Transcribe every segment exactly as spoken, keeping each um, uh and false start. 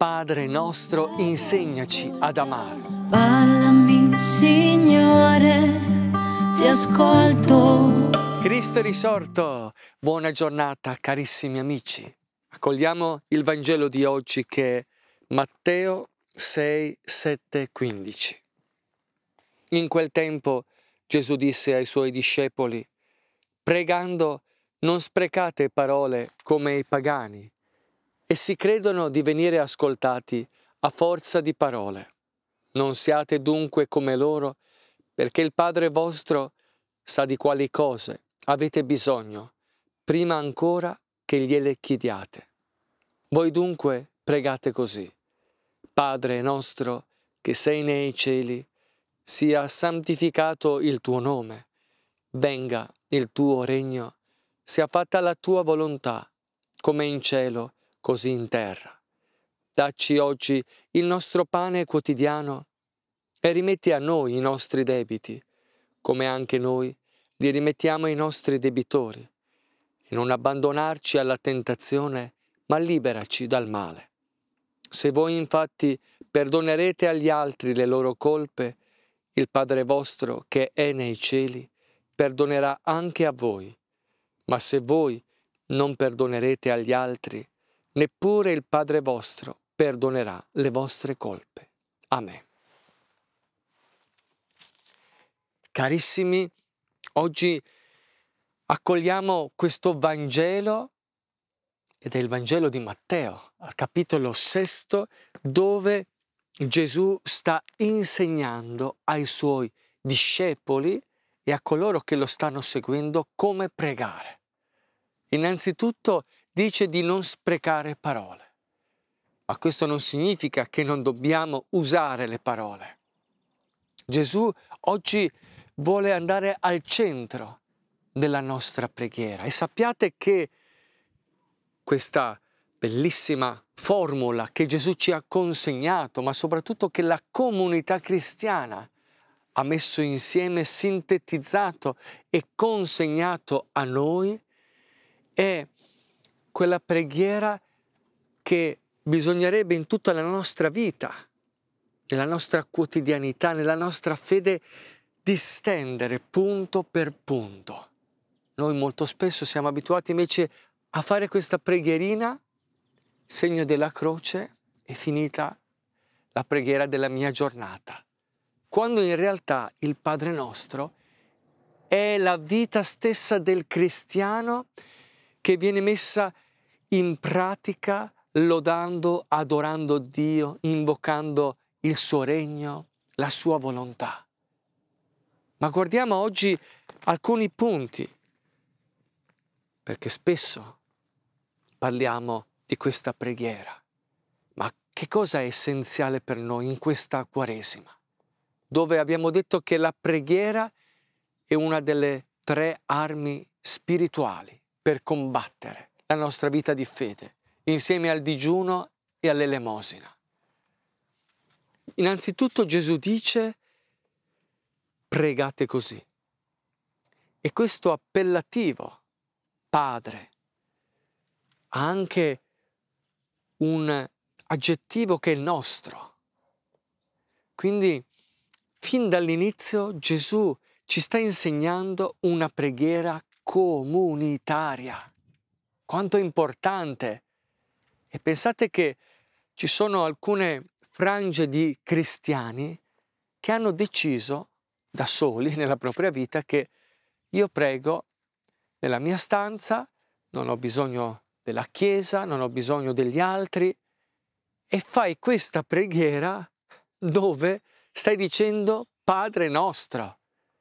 Padre nostro, insegnaci ad amare. Parlami, Signore, ti ascolto. Cristo è risorto! Buona giornata, carissimi amici. Accogliamo il Vangelo di oggi che è Matteo sei, sette, quindici. In quel tempo Gesù disse ai suoi discepoli: pregando, non sprecate parole come i pagani, e si credono di venire ascoltati a forza di parole. Non siate dunque come loro, perché il Padre vostro sa di quali cose avete bisogno, prima ancora che gliele chiediate. Voi dunque pregate così: Padre nostro che sei nei cieli, sia santificato il tuo nome, venga il tuo regno, sia fatta la tua volontà, come in cielo, così in terra. Dacci oggi il nostro pane quotidiano e rimetti a noi i nostri debiti, come anche noi li rimettiamo ai nostri debitori, e non abbandonarci alla tentazione, ma liberaci dal male. Se voi infatti perdonerete agli altri le loro colpe, il Padre vostro che è nei cieli perdonerà anche a voi. Ma se voi non perdonerete agli altri, neppure il Padre vostro perdonerà le vostre colpe. Amen. Carissimi, oggi accogliamo questo Vangelo, ed è il Vangelo di Matteo, al capitolo sesto, dove Gesù sta insegnando ai suoi discepoli e a coloro che lo stanno seguendo come pregare. Innanzitutto dice di non sprecare parole, ma questo non significa che non dobbiamo usare le parole. Gesù oggi vuole andare al centro della nostra preghiera, e sappiate che questa bellissima formula che Gesù ci ha consegnato, ma soprattutto che la comunità cristiana ha messo insieme, sintetizzato e consegnato a noi, è quella preghiera che bisognerebbe in tutta la nostra vita, nella nostra quotidianità, nella nostra fede, distendere punto per punto. Noi molto spesso siamo abituati invece a fare questa preghierina, segno della croce, è finita la preghiera della mia giornata, quando in realtà il Padre nostro è la vita stessa del cristiano che viene messa in pratica lodando, adorando Dio, invocando il suo regno, la sua volontà. Ma guardiamo oggi alcuni punti, perché spesso parliamo di questa preghiera. Ma che cosa è essenziale per noi in questa Quaresima, dove abbiamo detto che la preghiera è una delle tre armi spirituali per combattere la nostra vita di fede, insieme al digiuno e all'elemosina? Innanzitutto Gesù dice: pregate così. E questo appellativo, Padre, ha anche un aggettivo che è nostro. Quindi, fin dall'inizio Gesù ci sta insegnando una preghiera comunitaria. Quanto è importante! E pensate che ci sono alcune frange di cristiani che hanno deciso da soli nella propria vita che io prego nella mia stanza, non ho bisogno della Chiesa, non ho bisogno degli altri, e fai questa preghiera dove stai dicendo Padre nostro.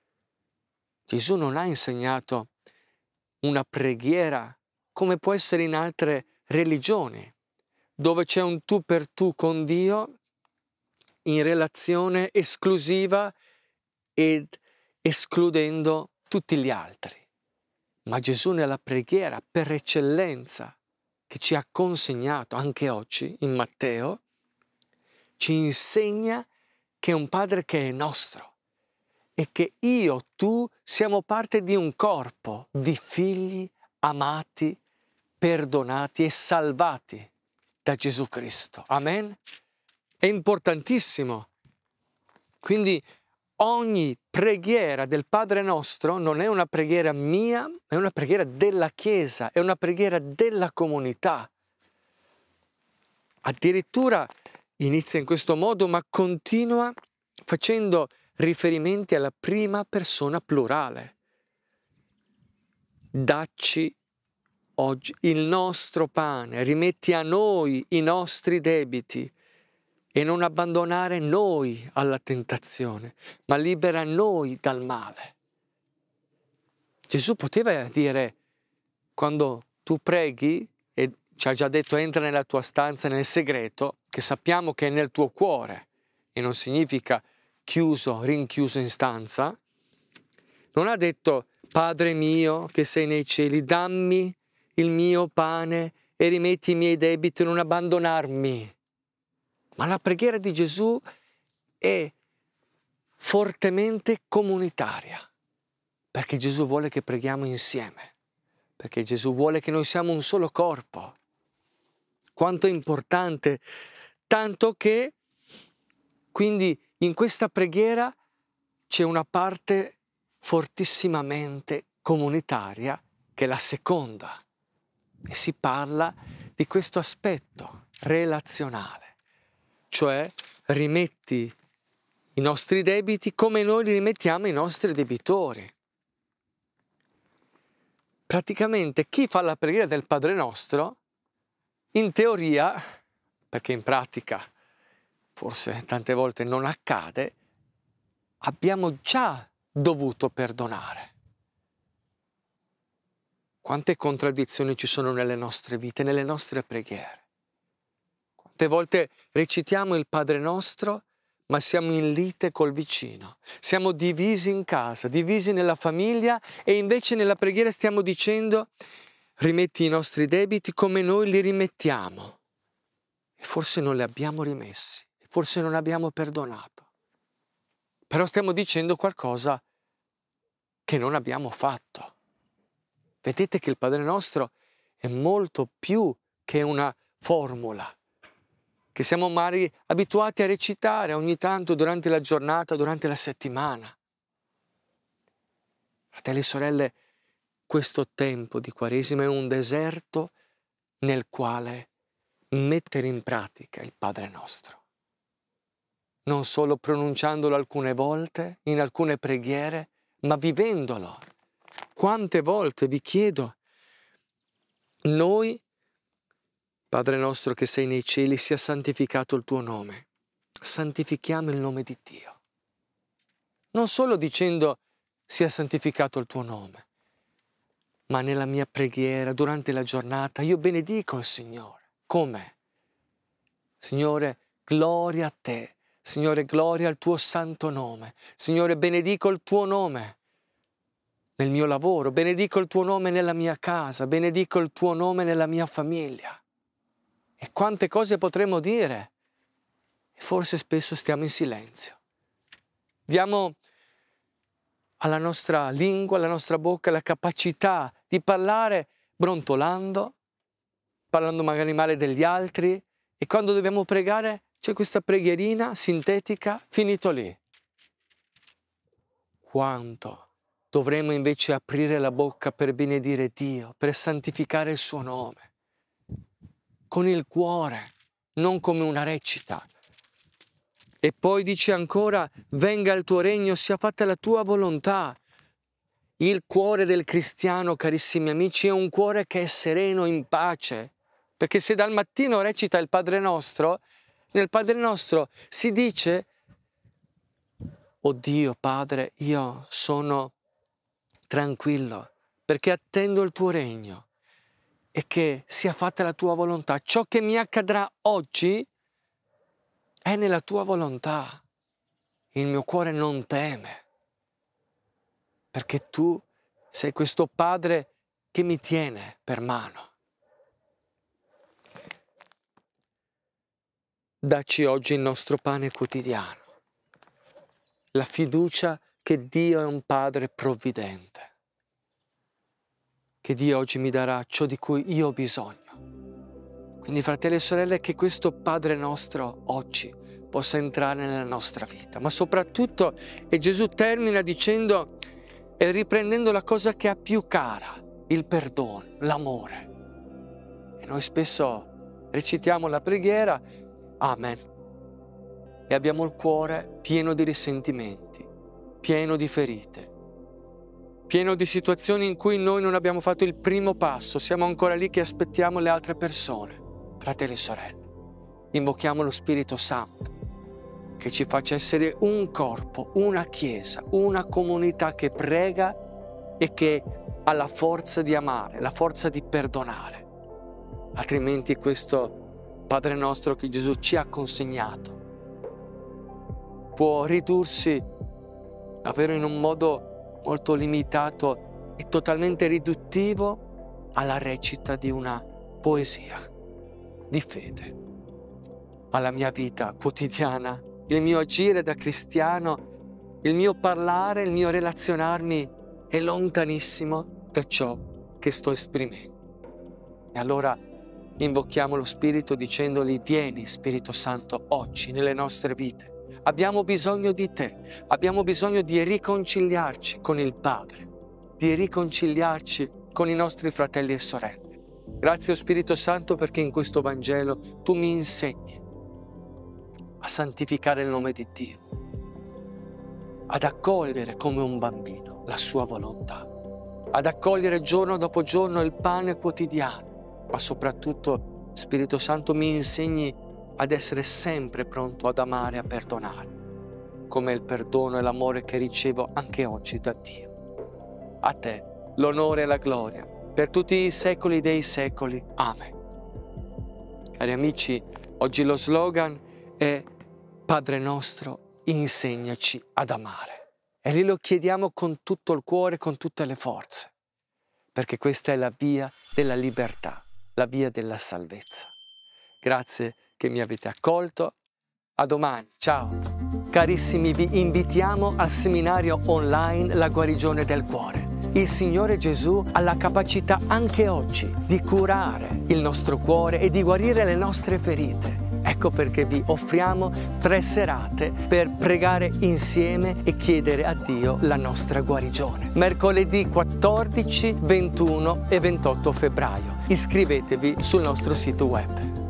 Gesù non ha insegnato una preghiera come può essere in altre religioni, dove c'è un tu per tu con Dio in relazione esclusiva ed escludendo tutti gli altri. Ma Gesù nella preghiera per eccellenza che ci ha consegnato anche oggi in Matteo, ci insegna che è un Padre che è nostro e che io, tu, siamo parte di un corpo di figli amati, perdonati e salvati da Gesù Cristo. Amen? È importantissimo. Quindi ogni preghiera del Padre nostro non è una preghiera mia, è una preghiera della Chiesa, è una preghiera della comunità. Addirittura inizia in questo modo, ma continua facendo riferimenti alla prima persona plurale. Dacci oggi il nostro pane, rimetti a noi i nostri debiti e non abbandonare noi alla tentazione, ma libera noi dal male. Gesù poteva dire, quando tu preghi, e ci ha già detto entra nella tua stanza nel segreto, che sappiamo che è nel tuo cuore, e non significa chiuso, rinchiuso in stanza, non ha detto Padre mio che sei nei cieli, dammi il mio pane e rimetti i miei debiti e non abbandonarmi. Ma la preghiera di Gesù è fortemente comunitaria, perché Gesù vuole che preghiamo insieme, perché Gesù vuole che noi siamo un solo corpo. Quanto è importante, tanto che quindi in questa preghiera c'è una parte fortissimamente comunitaria che è la seconda, e si parla di questo aspetto relazionale. Cioè rimetti i nostri debiti come noi li rimettiamo ai nostri debitori. Praticamente chi fa la preghiera del Padre Nostro, in teoria, perché in pratica forse tante volte non accade, abbiamo già dovuto perdonare. Quante contraddizioni ci sono nelle nostre vite, nelle nostre preghiere. Quante volte recitiamo il Padre Nostro, ma siamo in lite col vicino. Siamo divisi in casa, divisi nella famiglia, e invece nella preghiera stiamo dicendo rimetti i nostri debiti come noi li rimettiamo. E forse non li abbiamo rimessi, forse non abbiamo perdonato. Però stiamo dicendo qualcosa che non abbiamo fatto. Vedete che il Padre Nostro è molto più che una formula che siamo magari abituati a recitare ogni tanto durante la giornata, durante la settimana. Fratelli e sorelle, questo tempo di Quaresima è un deserto nel quale mettere in pratica il Padre Nostro. Non solo pronunciandolo alcune volte, in alcune preghiere, ma vivendolo. Quante volte, vi chiedo, noi, Padre nostro che sei nei cieli, sia santificato il tuo nome. Santifichiamo il nome di Dio. Non solo dicendo sia santificato il tuo nome, ma nella mia preghiera, durante la giornata, io benedico il Signore. Come? Signore, gloria a te. Signore, gloria al tuo santo nome. Signore, benedico il tuo nome nel mio lavoro, benedico il tuo nome nella mia casa, benedico il tuo nome nella mia famiglia. E quante cose potremmo dire, e forse spesso stiamo in silenzio. Diamo alla nostra lingua, alla nostra bocca, la capacità di parlare brontolando, parlando magari male degli altri, e quando dobbiamo pregare c'è questa preghierina sintetica, finito lì. Quanto dovremmo invece aprire la bocca per benedire Dio, per santificare il suo nome, con il cuore, non come una recita. E poi dice ancora, venga il tuo regno, sia fatta la tua volontà. Il cuore del cristiano, carissimi amici, è un cuore che è sereno, in pace. Perché se dal mattino recita il Padre Nostro, nel Padre Nostro si dice, oh Dio Padre, io sono tranquillo, perché attendo il tuo regno. E che sia fatta la tua volontà. Ciò che mi accadrà oggi è nella tua volontà. Il mio cuore non teme, perché tu sei questo Padre che mi tiene per mano. Dacci oggi il nostro pane quotidiano. La fiducia che Dio è un Padre provvidente. Che Dio oggi mi darà ciò di cui io ho bisogno. Quindi, fratelli e sorelle, che questo Padre nostro oggi possa entrare nella nostra vita. Ma soprattutto, e Gesù termina dicendo e riprendendo la cosa che ha più cara, il perdono, l'amore. E noi spesso recitiamo la preghiera, Amen, e abbiamo il cuore pieno di risentimenti, pieno di ferite, pieno di situazioni in cui noi non abbiamo fatto il primo passo, siamo ancora lì che aspettiamo le altre persone. Fratelli e sorelle, invochiamo lo Spirito Santo che ci faccia essere un corpo, una chiesa, una comunità che prega e che ha la forza di amare, la forza di perdonare. Altrimenti questo Padre nostro che Gesù ci ha consegnato può ridursi davvero in un modo molto limitato e totalmente riduttivo alla recita di una poesia di fede. Ma la mia vita quotidiana, il mio agire da cristiano, il mio parlare, il mio relazionarmi è lontanissimo da ciò che sto esprimendo. E allora invochiamo lo Spirito dicendogli: vieni Spirito Santo oggi nelle nostre vite. Abbiamo bisogno di te, abbiamo bisogno di riconciliarci con il Padre, di riconciliarci con i nostri fratelli e sorelle. Grazie, Spirito Santo, perché in questo Vangelo tu mi insegni a santificare il nome di Dio, ad accogliere come un bambino la sua volontà, ad accogliere giorno dopo giorno il pane quotidiano, ma soprattutto, Spirito Santo, mi insegni ad essere sempre pronto ad amare e a perdonare, come il perdono e l'amore che ricevo anche oggi da Dio. A te l'onore e la gloria per tutti i secoli dei secoli. Amen. Cari amici, oggi lo slogan è Padre nostro, insegnaci ad amare. E lì lo chiediamo con tutto il cuore, con tutte le forze, perché questa è la via della libertà, la via della salvezza. Grazie che mi avete accolto. A domani, ciao. Carissimi, vi invitiamo al seminario online La guarigione del cuore. Il Signore Gesù ha la capacità anche oggi di curare il nostro cuore e di guarire le nostre ferite. Ecco perché vi offriamo tre serate per pregare insieme e chiedere a Dio la nostra guarigione. Mercoledì quattordici, ventuno e ventotto febbraio. Iscrivetevi sul nostro sito web.